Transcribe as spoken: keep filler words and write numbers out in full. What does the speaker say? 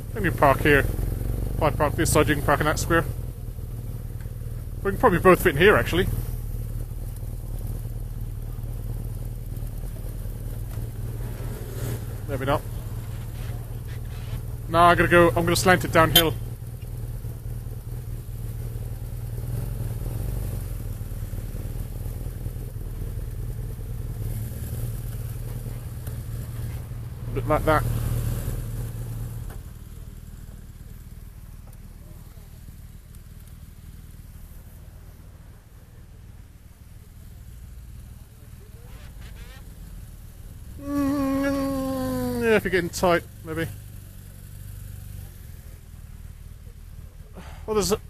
Let me park here. If I park this side, you can park in that square. We can probably both fit in here, actually. Maybe not. No, I gotta go. I'm gonna slant it downhill. A bit like that. Mm, yeah, if you're getting tight, maybe. Well, there's a